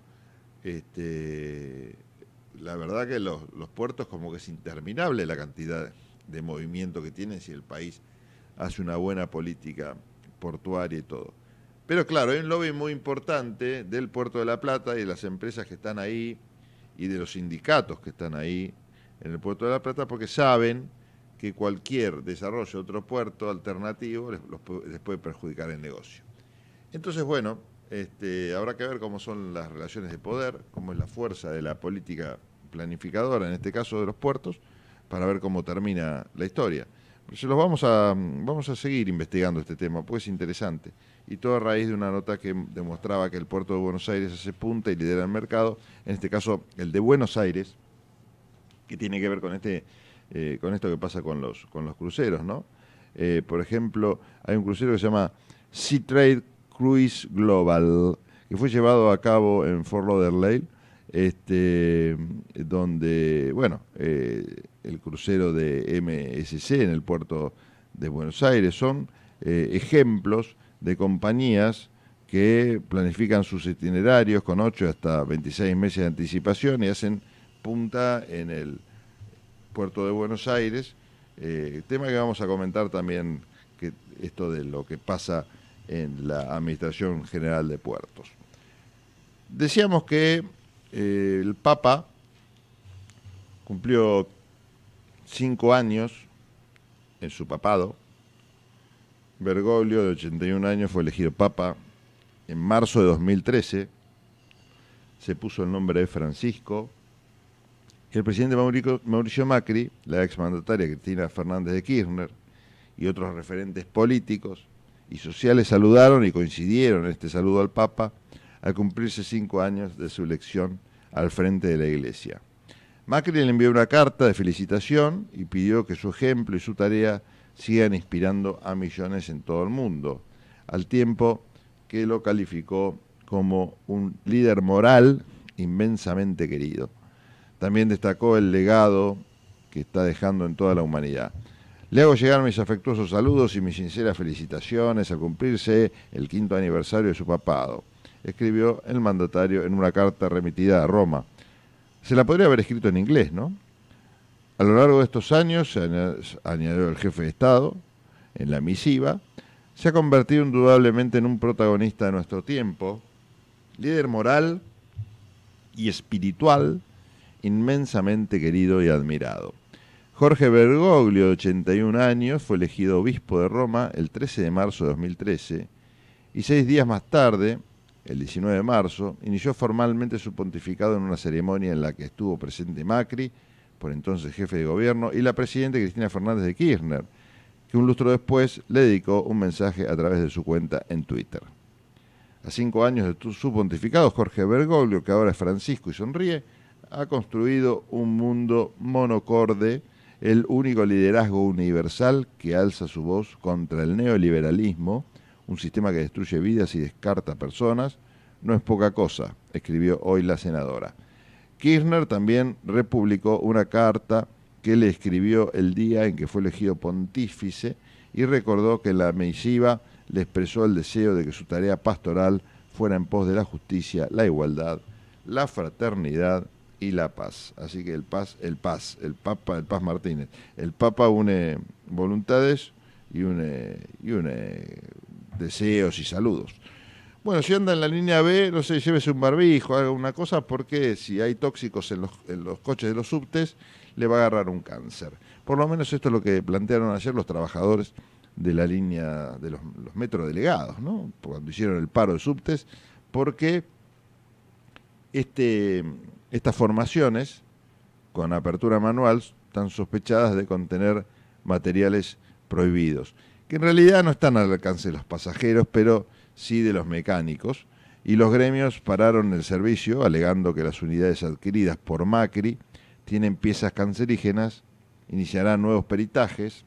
Este, la verdad que los, los puertos como que es interminable la cantidad de movimiento que tienen si el país hace una buena política portuaria y todo. Pero claro, hay un lobby muy importante del Puerto de La Plata y de las empresas que están ahí y de los sindicatos que están ahí en el Puerto de La Plata porque saben que cualquier desarrollo de otro puerto alternativo les, los, les puede perjudicar el negocio. Entonces, bueno, este, habrá que ver cómo son las relaciones de poder, cómo es la fuerza de la política planificadora, en este caso de los puertos, para ver cómo termina la historia. Pero se los vamos a, vamos a seguir investigando este tema, pues es interesante. Y todo a raíz de una nota que demostraba que el puerto de Buenos Aires hace punta y lidera el mercado, en este caso el de Buenos Aires, que tiene que ver con este eh, con esto que pasa con los con los cruceros, ¿no? Eh, por ejemplo, hay un crucero que se llama Sea Trade Cruise Global, que fue llevado a cabo en Fort Lauderdale, este, donde, bueno, eh, el crucero de M S C en el puerto de Buenos Aires son eh, ejemplos de compañías que planifican sus itinerarios con ocho hasta veintiséis meses de anticipación y hacen punta en el puerto de Buenos Aires, eh, tema que vamos a comentar también, que esto de lo que pasa en la Administración General de Puertos. Decíamos que eh, el Papa cumplió cinco años en su papado. Bergoglio, de ochenta y un años, fue elegido Papa en marzo de dos mil trece. Se puso el nombre de Francisco. Y el presidente Mauricio, Mauricio Macri, la exmandataria Cristina Fernández de Kirchner y otros referentes políticos y sociales saludaron y coincidieron en este saludo al Papa al cumplirse cinco años de su elección al frente de la Iglesia. Macri le envió una carta de felicitación y pidió que su ejemplo y su tarea sigan inspirando a millones en todo el mundo, al tiempo que lo calificó como un líder moral inmensamente querido. También destacó el legado que está dejando en toda la humanidad. Le hago llegar mis afectuosos saludos y mis sinceras felicitaciones al cumplirse el quinto aniversario de su papado, escribió el mandatario en una carta remitida a Roma. Se la podría haber escrito en inglés, ¿no? A lo largo de estos años, se añadió el jefe de Estado, en la misiva, se ha convertido indudablemente en un protagonista de nuestro tiempo, líder moral y espiritual, inmensamente querido y admirado. Jorge Bergoglio, de ochenta y un años, fue elegido obispo de Roma el trece de marzo de dos mil trece y seis días más tarde, el diecinueve de marzo, inició formalmente su pontificado en una ceremonia en la que estuvo presente Macri, por entonces jefe de gobierno, y la presidenta Cristina Fernández de Kirchner, que un lustro después le dedicó un mensaje a través de su cuenta en Twitter. A cinco años de su pontificado, Jorge Bergoglio, que ahora es Francisco y sonríe, ha construido un mundo monocorde, el único liderazgo universal que alza su voz contra el neoliberalismo, un sistema que destruye vidas y descarta personas, no es poca cosa, escribió hoy la senadora. Kirchner también republicó una carta que le escribió el día en que fue elegido pontífice y recordó que la misiva le expresó el deseo de que su tarea pastoral fuera en pos de la justicia, la igualdad, la fraternidad y la paz. Así que el paz, el paz, el Papa, el Paz Martínez. El Papa une voluntades y une, y une deseos y saludos. Bueno, si anda en la línea B, no sé, llévese un barbijo, haga una cosa, porque si hay tóxicos en los, en los coches de los subtes, le va a agarrar un cáncer. Por lo menos esto es lo que plantearon ayer los trabajadores de la línea de los, los metrodelegados, ¿no? Cuando hicieron el paro de subtes, porque este, estas formaciones con apertura manual están sospechadas de contener materiales prohibidos, que en realidad no están al alcance de los pasajeros, pero sí de los mecánicos, y los gremios pararon el servicio alegando que las unidades adquiridas por Macri tienen piezas cancerígenas, iniciarán nuevos peritajes.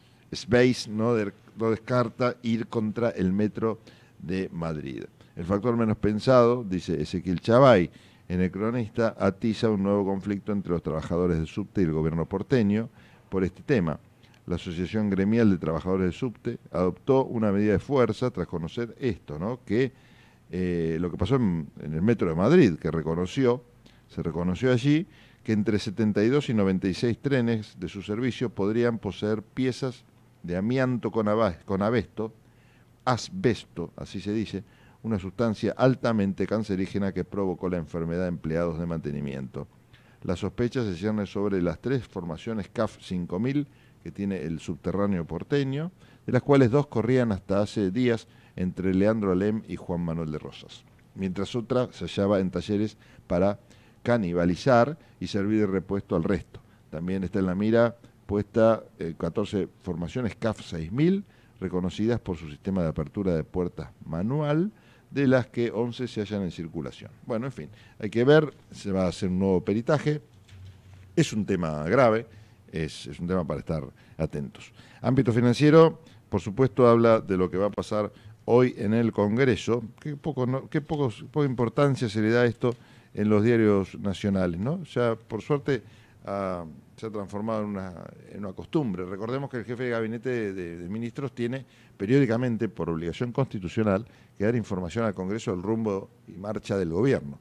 Space no, de, no descarta ir contra el metro de Madrid. El factor menos pensado, dice Ezequiel Chavay, en El Cronista, atiza un nuevo conflicto entre los trabajadores del subte y el gobierno porteño por este tema. La Asociación Gremial de Trabajadores del Subte adoptó una medida de fuerza tras conocer esto, ¿no? Que eh, lo que pasó en, en el metro de Madrid, que reconoció, se reconoció allí que entre setenta y dos y noventa y seis trenes de su servicio podrían poseer piezas de amianto con, con abesto, asbesto, así se dice, una sustancia altamente cancerígena que provocó la enfermedad de empleados de mantenimiento. La sospecha se cierne sobre las tres formaciones C A F cinco mil que tiene el subterráneo porteño, de las cuales dos corrían hasta hace días entre Leandro Alem y Juan Manuel de Rosas, mientras otra se hallaba en talleres para canibalizar y servir de repuesto al resto. También está en la mira puesta eh, catorce formaciones C A F seis mil, reconocidas por su sistema de apertura de puertas manual, de las que once se hallan en circulación. Bueno, en fin, hay que ver, se va a hacer un nuevo peritaje, es un tema grave, es, es un tema para estar atentos. Ámbito financiero, por supuesto, habla de lo que va a pasar hoy en el Congreso, qué poco, no, qué poco, poca importancia se le da a esto en los diarios nacionales, ¿no? Ya, por suerte, uh, se ha transformado en una, en una costumbre. Recordemos que el jefe de gabinete de, de, de ministros tiene periódicamente, por obligación constitucional, que dar información al Congreso del rumbo y marcha del gobierno.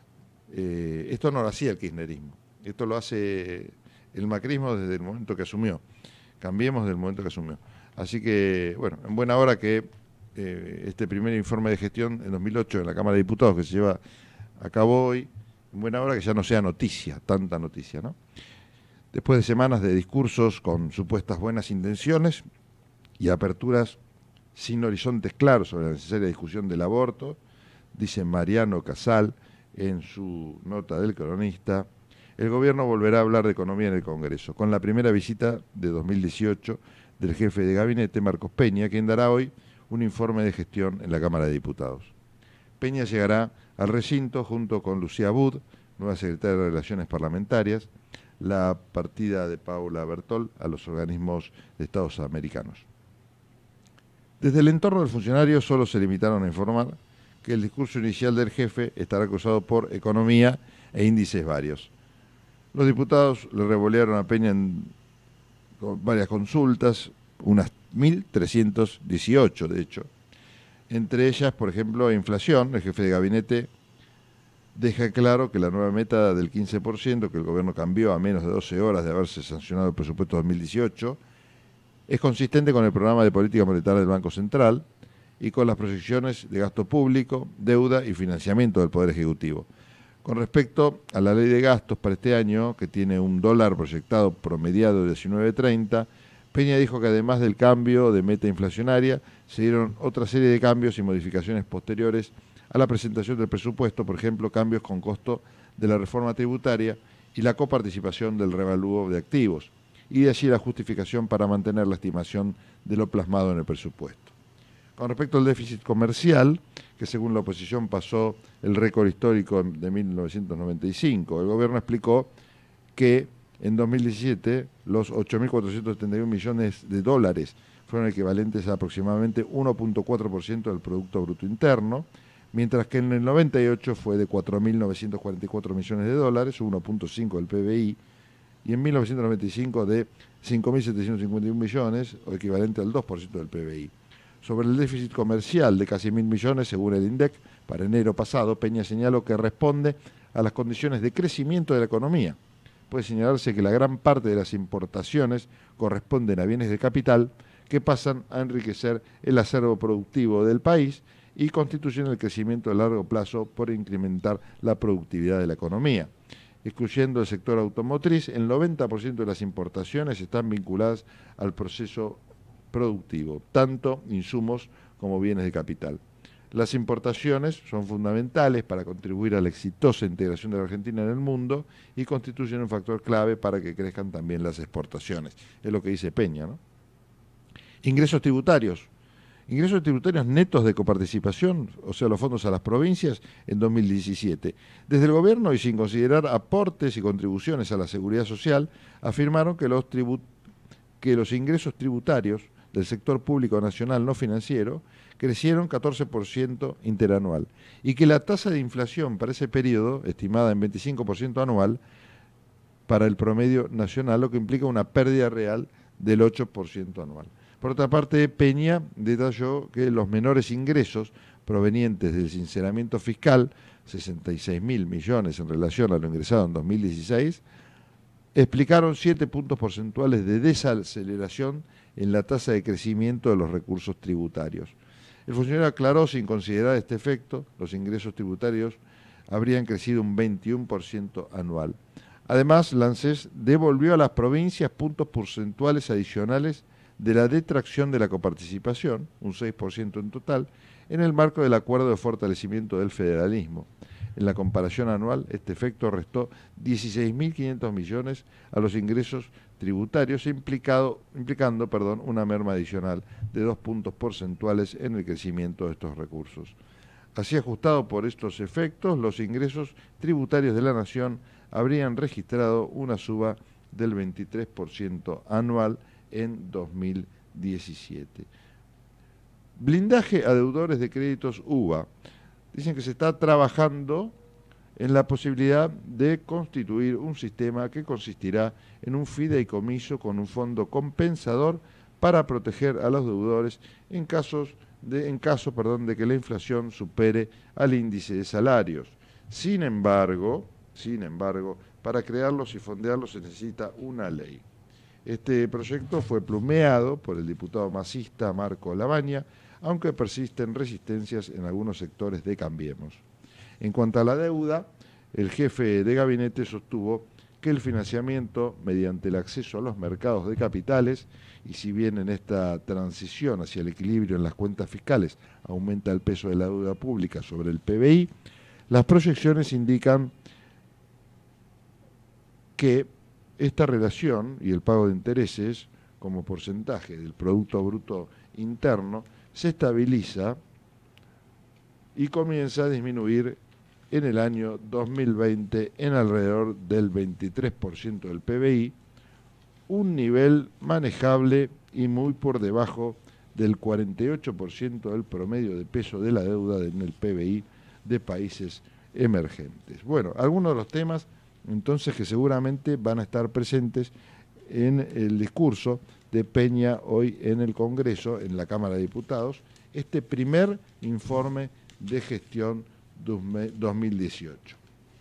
Eh, esto no lo hacía el kirchnerismo, esto lo hace el macrismo desde el momento que asumió. Cambiemos del momento que asumió. Así que, bueno, en buena hora que eh, este primer informe de gestión en dos mil ocho en la Cámara de Diputados que se lleva a cabo hoy, en buena hora que ya no sea noticia, tanta noticia, ¿no? Después de semanas de discursos con supuestas buenas intenciones y aperturas sin horizontes claros sobre la necesaria discusión del aborto, dice Mariano Casal en su nota del Cronista, el gobierno volverá a hablar de economía en el Congreso, con la primera visita de dos mil dieciocho del jefe de gabinete, Marcos Peña, quien dará hoy un informe de gestión en la Cámara de Diputados. Peña llegará al recinto junto con Lucía Bud, nueva secretaria de Relaciones Parlamentarias, la partida de Paula Bertol a los organismos de Estados americanos. Desde el entorno del funcionario solo se limitaron a informar que el discurso inicial del jefe estará cruzado por economía e índices varios. Los diputados le revolearon a Peña en varias consultas, unas mil trescientas dieciocho de hecho. Entre ellas, por ejemplo, inflación. El jefe de gabinete deja claro que la nueva meta del quince por ciento, que el gobierno cambió a menos de doce horas de haberse sancionado el presupuesto dos mil dieciocho, es consistente con el programa de política monetaria del Banco Central y con las proyecciones de gasto público, deuda y financiamiento del Poder Ejecutivo. Con respecto a la ley de gastos para este año, que tiene un dólar proyectado promediado de diecinueve treinta, Peña dijo que además del cambio de meta inflacionaria, se dieron otra serie de cambios y modificaciones posteriores a la presentación del presupuesto, por ejemplo, cambios con costo de la reforma tributaria y la coparticipación del revalúo de activos, y de allí la justificación para mantener la estimación de lo plasmado en el presupuesto. Con respecto al déficit comercial, que según la oposición pasó el récord histórico de mil novecientos noventa y cinco, el gobierno explicó que en dos mil diecisiete los ocho mil cuatrocientos setenta y uno millones de dólares fueron equivalentes a aproximadamente uno punto cuatro por ciento del Producto Bruto Interno, mientras que en el noventa y ocho fue de cuatro mil novecientos cuarenta y cuatro millones de dólares, uno punto cinco del P B I, y en mil novecientos noventa y cinco de cinco mil setecientos cincuenta y uno millones, o equivalente al dos por ciento del P B I. Sobre el déficit comercial de casi mil millones, según el INDEC, para enero pasado, Peña señaló que responde a las condiciones de crecimiento de la economía. Puede señalarse que la gran parte de las importaciones corresponden a bienes de capital que pasan a enriquecer el acervo productivo del país y constituyen el crecimiento a largo plazo por incrementar la productividad de la economía. Excluyendo el sector automotriz, el noventa por ciento de las importaciones están vinculadas al proceso productivo, tanto insumos como bienes de capital. Las importaciones son fundamentales para contribuir a la exitosa integración de la Argentina en el mundo y constituyen un factor clave para que crezcan también las exportaciones. Es lo que dice Peña, ¿no? Ingresos tributarios. Ingresos tributarios netos de coparticipación, o sea, los fondos a las provincias, en dos mil diecisiete. Desde el gobierno, y sin considerar aportes y contribuciones a la seguridad social, afirmaron que los, tribut que los ingresos tributarios del sector público nacional no financiero crecieron catorce por ciento interanual y que la tasa de inflación para ese periodo, estimada en veinticinco por ciento anual, para el promedio nacional, lo que implica una pérdida real del ocho por ciento anual. Por otra parte, Peña detalló que los menores ingresos provenientes del sinceramiento fiscal, sesenta y seis mil millones en relación a lo ingresado en dos mil dieciséis, explicaron siete puntos porcentuales de desaceleración en la tasa de crecimiento de los recursos tributarios. El funcionario aclaró, sin considerar este efecto, los ingresos tributarios habrían crecido un veintiuno por ciento anual. Además, la ANSES devolvió a las provincias puntos porcentuales adicionales de la detracción de la coparticipación, un seis por ciento en total, en el marco del acuerdo de fortalecimiento del federalismo. En la comparación anual, este efecto restó dieciséis mil quinientos millones a los ingresos tributarios, implicado, implicando perdón, una merma adicional de dos puntos porcentuales en el crecimiento de estos recursos. Así, ajustado por estos efectos, los ingresos tributarios de la Nación habrían registrado una suba del veintitrés por ciento anual en dos mil diecisiete. Blindaje a deudores de créditos U V A. Dicen que se está trabajando en la posibilidad de constituir un sistema que consistirá en un fideicomiso con un fondo compensador para proteger a los deudores en, casos de, en caso perdón, de que la inflación supere al índice de salarios. Sin embargo, sin embargo, para crearlos y fondearlos se necesita una ley. Este proyecto fue plumeado por el diputado masista Marco Labaña, aunque persisten resistencias en algunos sectores de Cambiemos. En cuanto a la deuda, el jefe de gabinete sostuvo que el financiamiento mediante el acceso a los mercados de capitales, y si bien en esta transición hacia el equilibrio en las cuentas fiscales aumenta el peso de la deuda pública sobre el P B I, las proyecciones indican que esta relación y el pago de intereses como porcentaje del Producto Bruto Interno se estabiliza y comienza a disminuir en el año dos mil veinte en alrededor del veintitrés por ciento del P B I, un nivel manejable y muy por debajo del cuarenta y ocho por ciento del promedio de peso de la deuda en el P B I de países emergentes. Bueno, algunos de los temas entonces que seguramente van a estar presentes en el discurso de Peña hoy en el Congreso, en la Cámara de Diputados, este primer informe de gestión dos mil dieciocho.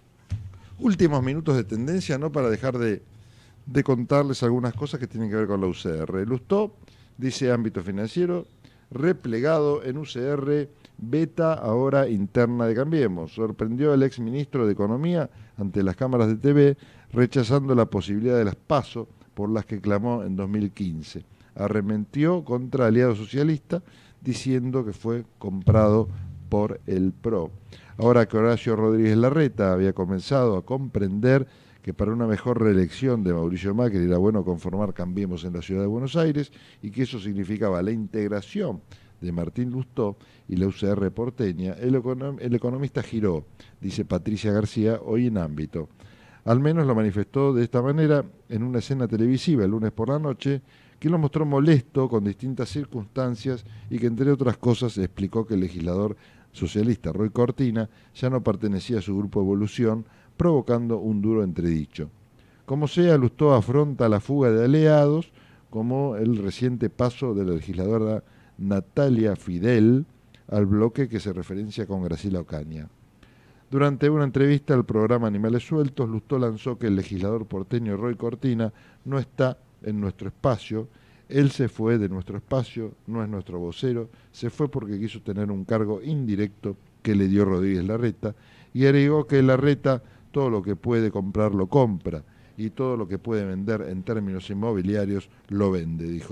Últimos minutos de tendencia, ¿no?, para dejar de, de contarles algunas cosas que tienen que ver con la U C R. Lustó dice ámbito financiero, replegado en U C R, beta ahora interna de Cambiemos. Sorprendió al exministro de Economía ante las cámaras de T V, rechazando la posibilidad de las PASO por las que clamó en dos mil quince. Arremetió contra Aliado Socialista, diciendo que fue comprado por el P R O. Ahora que Horacio Rodríguez Larreta había comenzado a comprender que para una mejor reelección de Mauricio Macri era bueno conformar Cambiemos en la Ciudad de Buenos Aires y que eso significaba la integración de Martín Lustó y la U C R porteña, el, econom el economista giró, dice Patricia García, hoy en ámbito. Al menos lo manifestó de esta manera en una escena televisiva el lunes por la noche, que lo mostró molesto con distintas circunstancias y que, entre otras cosas, explicó que el legislador socialista Roy Cortina ya no pertenecía a su grupo Evolución, provocando un duro entredicho. Como sea, Lustó afronta la fuga de aliados, como el reciente paso de la legisladora Natalia Fidel al bloque que se referencia con Graciela Ocaña. Durante una entrevista al programa Animales Sueltos, Lustó lanzó que el legislador porteño Roy Cortina no está en nuestro espacio, él se fue de nuestro espacio, no es nuestro vocero, se fue porque quiso tener un cargo indirecto que le dio Rodríguez Larreta, y agregó que Larreta todo lo que puede comprar lo compra, y todo lo que puede vender en términos inmobiliarios lo vende, dijo.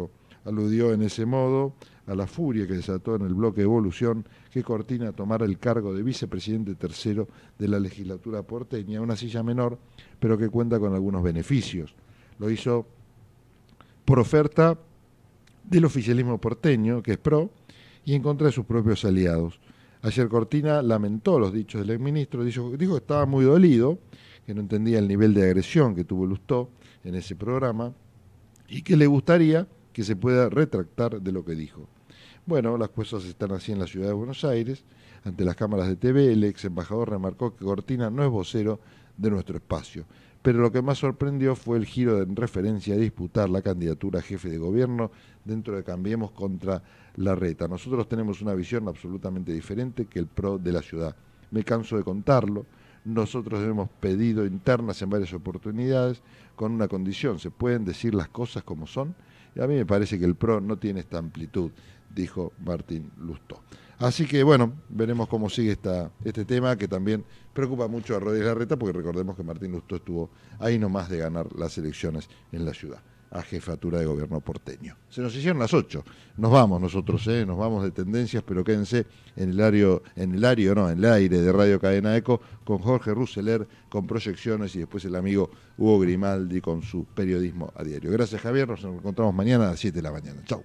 Aludió en ese modo a la furia que desató en el bloque de Evolución que Cortina tomara el cargo de vicepresidente tercero de la legislatura porteña, una silla menor, pero que cuenta con algunos beneficios. Lo hizo por oferta del oficialismo porteño, que es PRO, y en contra de sus propios aliados. Ayer Cortina lamentó los dichos del exministro, dijo, dijo que estaba muy dolido, que no entendía el nivel de agresión que tuvo Lustó en ese programa y que le gustaría que se pueda retractar de lo que dijo. Bueno, las cosas están así en la ciudad de Buenos Aires. Ante las cámaras de T V, el ex embajador remarcó que Cortina no es vocero de nuestro espacio. Pero lo que más sorprendió fue el giro en referencia a disputar la candidatura a jefe de gobierno dentro de Cambiemos contra Larreta. Nosotros tenemos una visión absolutamente diferente que el PRO de la ciudad. Me canso de contarlo. Nosotros hemos pedido internas en varias oportunidades con una condición: se pueden decir las cosas como son. Y a mí me parece que el PRO no tiene esta amplitud, dijo Martín Lustó. Así que bueno, veremos cómo sigue esta, este tema, que también preocupa mucho a Rodríguez Larreta, porque recordemos que Martín Lustó estuvo ahí nomás de ganar las elecciones en la ciudad, a jefatura de gobierno porteño. Se nos hicieron las ocho, nos vamos nosotros, ¿eh? nos vamos de tendencias, pero quédense en el área, en el área, no, en el aire de Radio Cadena Eco, con Jorge Russeler, con proyecciones, y después el amigo Hugo Grimaldi con su periodismo a diario. Gracias, Javier, nos encontramos mañana a las siete de la mañana. Chau.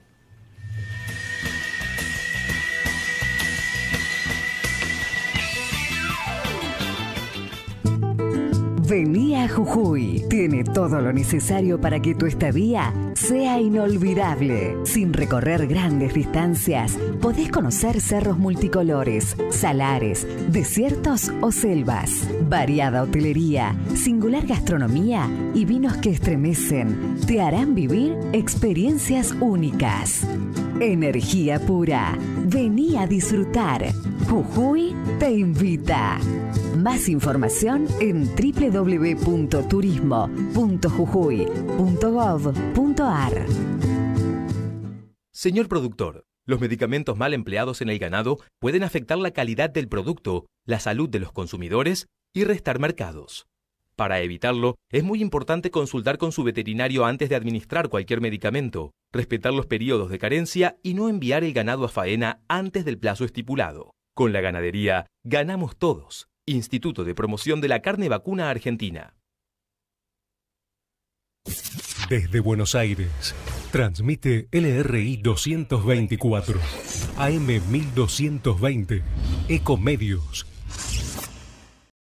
Vení a Jujuy. Tiene todo lo necesario para que tu estadía sea inolvidable. Sin recorrer grandes distancias, podés conocer cerros multicolores, salares, desiertos o selvas. Variada hotelería, singular gastronomía y vinos que estremecen te harán vivir experiencias únicas. Energía pura. Vení a disfrutar. Jujuy te invita. Más información en doble u doble u doble u punto turismo punto jujuy punto gov punto ar. Señor productor, los medicamentos mal empleados en el ganado pueden afectar la calidad del producto, la salud de los consumidores y restar mercados. Para evitarlo, es muy importante consultar con su veterinario antes de administrar cualquier medicamento, respetar los periodos de carencia y no enviar el ganado a faena antes del plazo estipulado. Con la ganadería, ganamos todos. Instituto de Promoción de la Carne Vacuna Argentina. Desde Buenos Aires, transmite L R I doscientos veinticuatro, A M mil doscientos veinte, Ecomedios.